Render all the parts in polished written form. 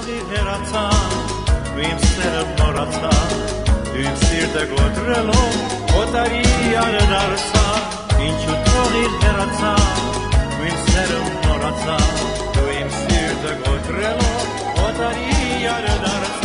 թողի հերացան ու իմ սերը մոռացան ու իմ սիրտը գոդրելով օտարի յարը դարձան ինչու թողի հերացան ու իմ սերը մոռացան ու իմ սիրտը գոդրելով օտարի յարը դարձան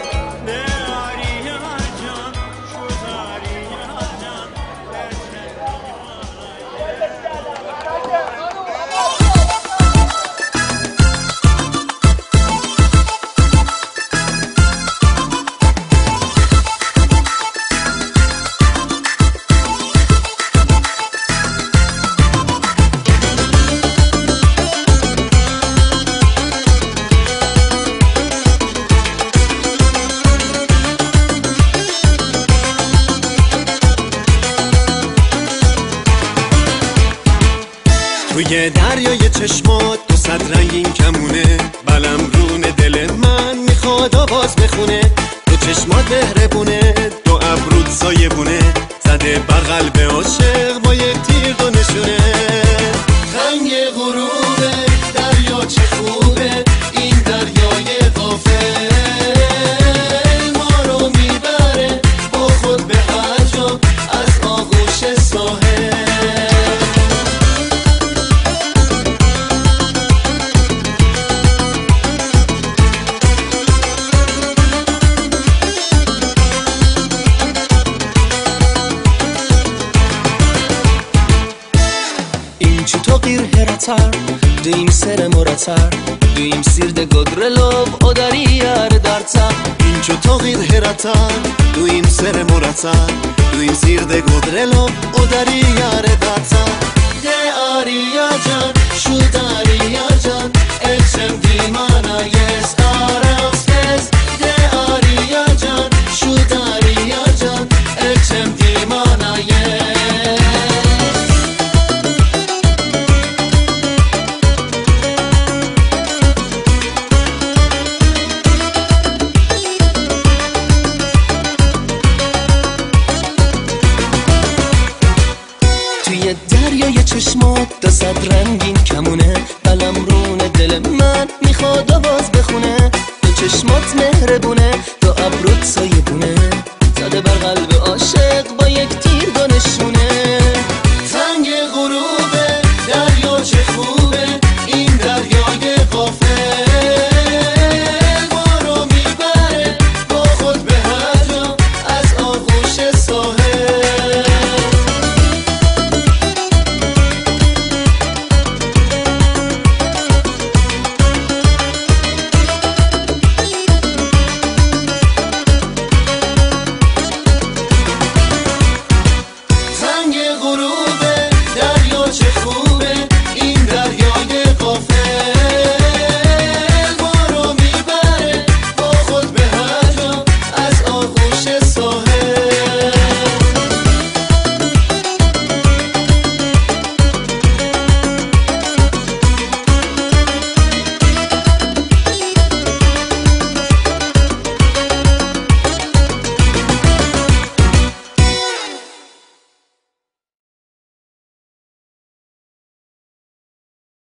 توی دریای چشمات دو صد رنگین کمونه بلم رونه دل من میخواد آواز بخونه دو چشمات مهربونه دو ابرود سایه بونه زده بر قلب عاشق با یک تیر دو نشونه رنگ غروبه دریا چه خوبه این دریای غافل ما رو میبره با خود به هر جا از آغوش ساحل Duim sere moratar Duim sirde Godrelov Odariar dartar Incho togir heratar Duim sere moratar Duim sirde Godrelov Odariar dartar De ariya jan Shu dariya jan